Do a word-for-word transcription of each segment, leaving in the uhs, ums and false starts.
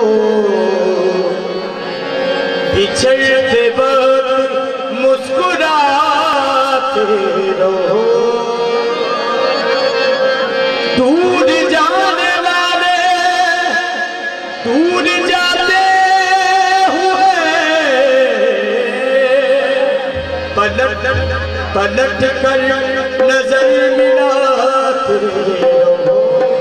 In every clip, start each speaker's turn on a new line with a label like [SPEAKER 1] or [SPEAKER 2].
[SPEAKER 1] बिछड़ते वक्त मुस्कुराते रहो। दूर जाने वाले दूर जाते हुए पलट पलट कर नजर मिलाते रहो।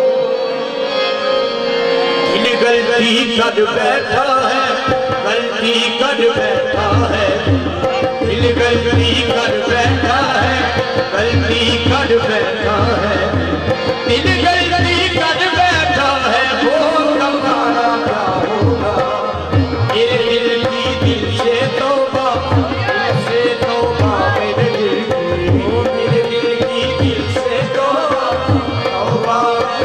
[SPEAKER 1] दिल गलती कर बैठा है, गलती कर बैठा है, दिल गलती कर बैठा है, गलती कर बैठा है, दिल गलती कर बैठा है। वो तुम्हारा क्या होगा? मेरे दिल की दिल से तौबा, दिल से तौबा मेरे दिल की, मेरे दिल की दिल से तौबा, तौबा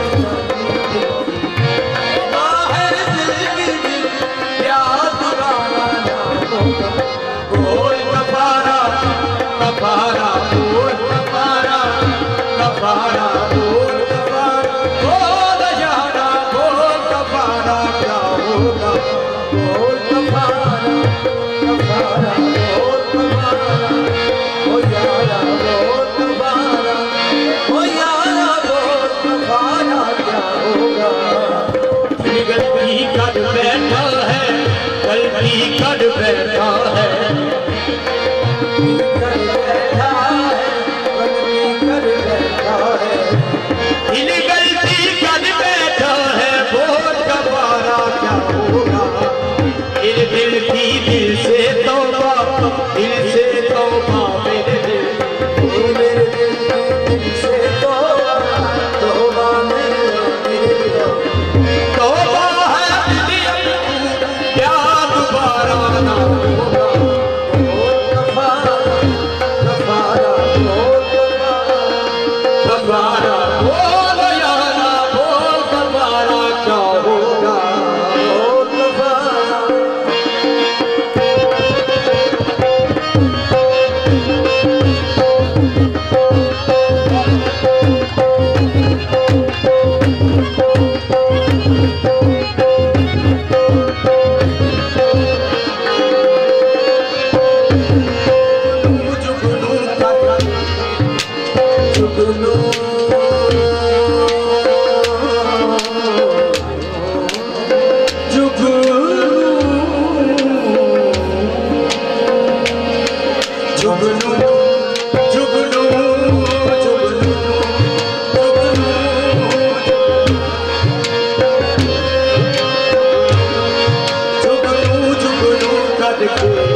[SPEAKER 1] बाहर दिल की दिल याद दुबारा ना होगा। बोल कफारा कफारा बोल कफारा कफारा बोल कफारा बोल यारा बोल कफारा क्या होगा? बोल कफारा कफारा बोल कफारा ओ यारा बोल कफारा ओ यारा बोल कफारा क्या होगा? दिल गलती कर बैठा है, गलती कर बैठा है, कर बैठा है, गलती कर बैठा है, दिल गलती कर बैठा है। बोल कफारा क्या होगा? दिल दिल की दिल से तौबा, दिल से तौबा मेरे दिल, मेरे दिल की दिल से तौबा, तौबा मेरे दिल, तौबा है दिल क्या दोबारा ना होगा। बोल कफारा कफारा बोल कफारा बोल यारा बोल कफारा क्या होगा? बोल कफारा जुगनू का जुगनू जुगनू जुगनू जुगनू जुगनू जुगनू जुगनू करके